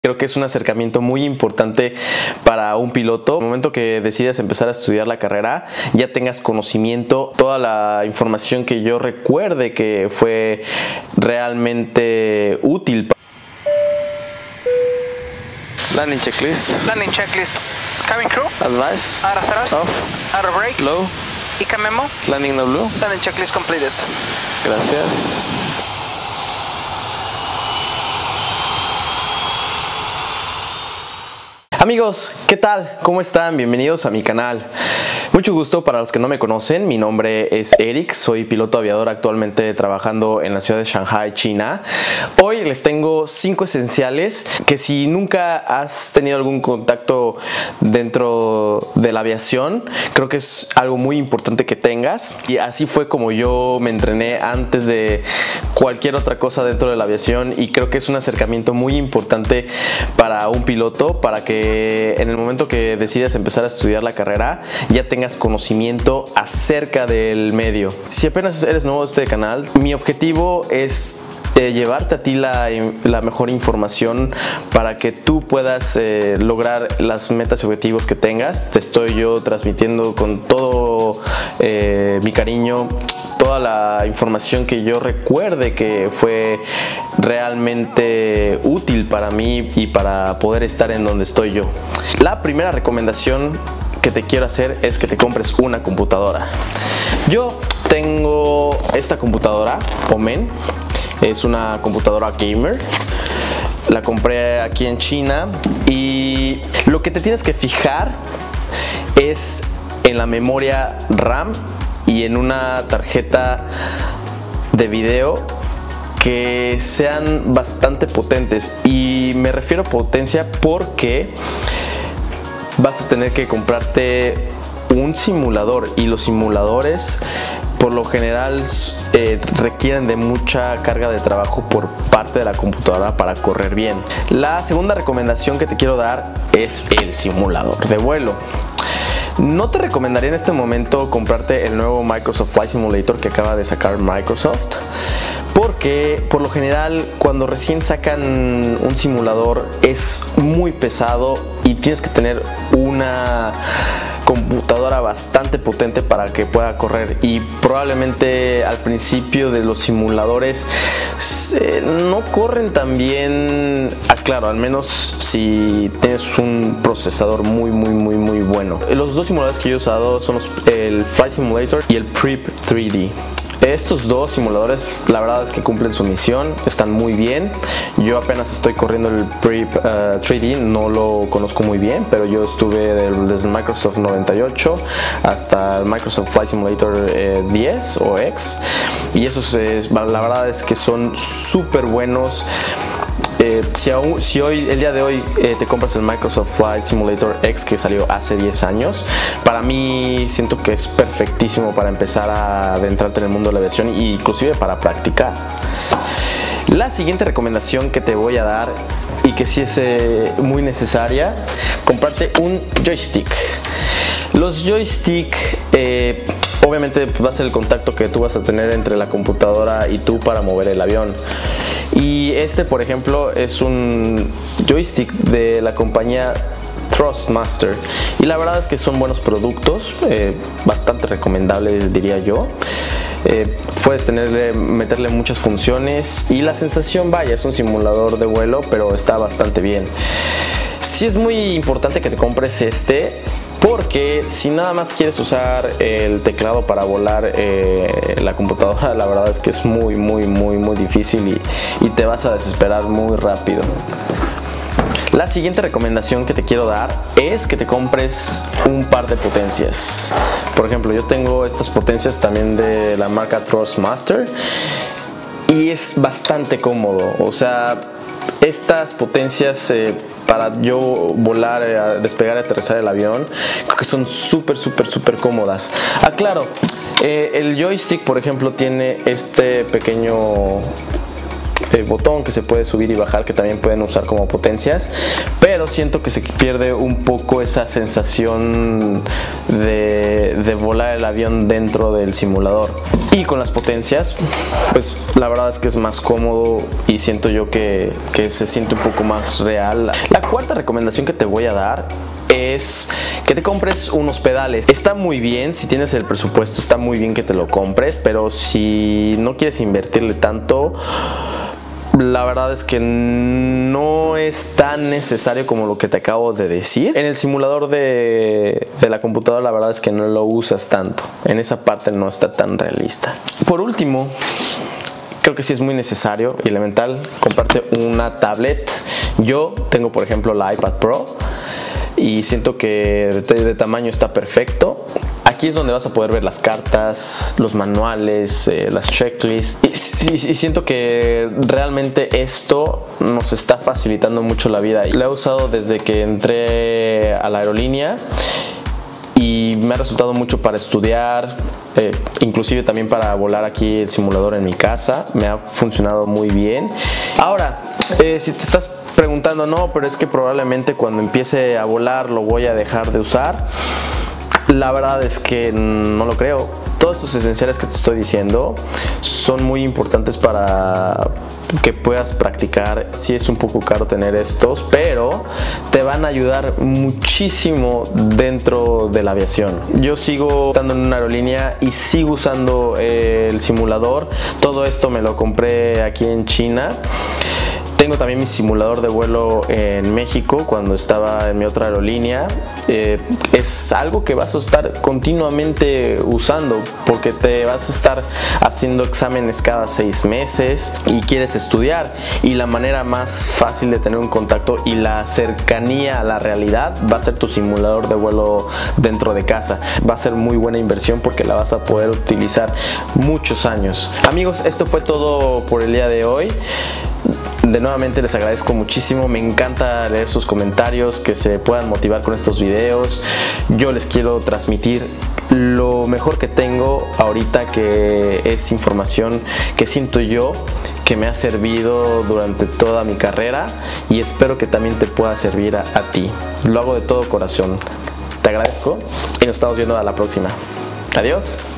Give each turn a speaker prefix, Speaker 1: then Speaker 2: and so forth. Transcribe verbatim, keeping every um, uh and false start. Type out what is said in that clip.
Speaker 1: Creo que es un acercamiento muy importante para un piloto. En el momento que decides empezar a estudiar la carrera, ya tengas conocimiento, toda la información que yo recuerde que fue realmente útil.
Speaker 2: Landing checklist.
Speaker 3: Landing checklist. Cabin crew.
Speaker 2: Advice.
Speaker 3: Out of thrust.
Speaker 2: Off.
Speaker 3: Out of brake.
Speaker 2: Low.
Speaker 3: I C A memo.
Speaker 2: Landing no blue.
Speaker 3: Landing checklist completed.
Speaker 2: Gracias.
Speaker 1: Amigos, ¿qué tal? ¿Cómo están? Bienvenidos a mi canal. Mucho gusto para los que no me conocen. Mi nombre es Eric, soy piloto aviador actualmente trabajando en la ciudad de Shanghai, China. Hoy les tengo cinco esenciales que si nunca has tenido algún contacto dentro de la aviación, creo que es algo muy importante que tengas. Y así fue como yo me entrené antes de cualquier otra cosa dentro de la aviación, y creo que es un acercamiento muy importante para un piloto, para que en el momento que decides empezar a estudiar la carrera ya tengas conocimiento acerca del medio. Si apenas eres nuevo a este canal, mi objetivo es Eh, llevarte a ti la, la mejor información para que tú puedas eh, lograr las metas y objetivos que tengas. Te estoy yo transmitiendo con todo eh, mi cariño toda la información que yo recuerde que fue realmente útil para mí y para poder estar en donde estoy yo. La primera recomendación que te quiero hacer es que te compres una computadora. Yo tengo esta computadora, Omen. Es una computadora gamer. La compré aquí en China y lo que te tienes que fijar es en la memoria RAM y en una tarjeta de video que sean bastante potentes. Y me refiero a potencia porque vas a tener que comprarte un simulador, y los simuladores por lo general eh, requieren de mucha carga de trabajo por parte de la computadora para correr bien. La segunda recomendación que te quiero dar es el simulador de vuelo. No te recomendaría en este momento comprarte el nuevo Microsoft Flight Simulator que acaba de sacar Microsoft, porque por lo general cuando recién sacan un simulador es muy pesado y tienes que tener una computadora bastante potente para que pueda correr, y probablemente al principio de los simuladores eh, no corren tan bien. Ah, claro, al menos si tienes un procesador muy muy muy muy bueno. Los dos simuladores que yo he usado son los, el Flight Simulator y el Prep tres D. Estos dos simuladores la verdad es que cumplen su misión, están muy bien. Yo apenas estoy corriendo el Prep uh, tres D, no lo conozco muy bien, pero yo estuve del, desde el Microsoft noventa y ocho hasta el Microsoft Flight Simulator eh, diez o X, y esos eh, la verdad es que son súper buenos. Eh, si, aún, si hoy, el día de hoy eh, te compras el Microsoft Flight Simulator X que salió hace diez años, para mí siento que es perfectísimo para empezar a adentrarte en el mundo de la aviación e inclusive para practicar. La siguiente recomendación que te voy a dar, y que sí es eh, muy necesaria, comprarte un joystick. Los joystick eh, obviamente va a ser el contacto que tú vas a tener entre la computadora y tú para mover el avión. Y este, por ejemplo, es un joystick de la compañía Thrustmaster, y la verdad es que son buenos productos, eh, bastante recomendables diría yo. Eh, puedes tenerle, meterle muchas funciones y la sensación, vaya, es un simulador de vuelo, pero está bastante bien. Sí es muy importante que te compres este, porque si nada más quieres usar el teclado para volar eh, la computadora, la verdad es que es muy muy muy muy difícil y, y te vas a desesperar muy rápido. La siguiente recomendación que te quiero dar es que te compres un par de potencias. Por ejemplo, yo tengo estas potencias también de la marca Thrustmaster y es bastante cómodo. O sea, estas potencias eh, para yo volar, eh, despegar y aterrizar el avión, creo que son súper súper súper cómodas. Ah, claro, eh, el joystick, por ejemplo, tiene este pequeño eh, botón que se puede subir y bajar, que también pueden usar como potencias, pero siento que se pierde un poco esa sensación de, de volar el avión dentro del simulador. Y con las potencias, pues la verdad es que es más cómodo y siento yo que, que se siente un poco más real. La cuarta recomendación que te voy a dar es que te compres unos pedales. Está muy bien, si tienes el presupuesto, está muy bien que te lo compres, pero si no quieres invertirle tanto, la verdad es que no es tan necesario como lo que te acabo de decir. En el simulador de, de la computadora, la verdad es que no lo usas tanto. En esa parte no está tan realista. Por último, creo que sí es muy necesario y elemental comprarte una tablet. Yo tengo, por ejemplo, la iPad Pro y siento que de, de tamaño está perfecto. Aquí es donde vas a poder ver las cartas, los manuales, eh, las checklists. Y, y, y siento que realmente esto nos está facilitando mucho la vida. Lo he usado desde que entré a la aerolínea y me ha resultado mucho para estudiar, eh, inclusive también para volar aquí el simulador en mi casa. Me ha funcionado muy bien. Ahora, eh, si te estás preguntando, no, pero es que probablemente cuando empiece a volar lo voy a dejar de usar. La verdad es que no lo creo. Todos estos esenciales que te estoy diciendo son muy importantes para que puedas practicar. Sí es un poco caro tener estos, pero te van a ayudar muchísimo dentro de la aviación. Yo sigo estando en una aerolínea y sigo usando el simulador. Todo esto me lo compré aquí en China. Tengo también mi simulador de vuelo en México cuando estaba en mi otra aerolínea. Eh, es algo que vas a estar continuamente usando porque te vas a estar haciendo exámenes cada seis meses y quieres estudiar. Y la manera más fácil de tener un contacto y la cercanía a la realidad va a ser tu simulador de vuelo dentro de casa. Va a ser muy buena inversión porque la vas a poder utilizar muchos años. Amigos, esto fue todo por el día de hoy. De nuevamente les agradezco muchísimo, me encanta leer sus comentarios, que se puedan motivar con estos videos. Yo les quiero transmitir lo mejor que tengo ahorita, que es información que siento yo que me ha servido durante toda mi carrera y espero que también te pueda servir a, a ti. Lo hago de todo corazón. Te agradezco y nos estamos viendo a la próxima. Adiós.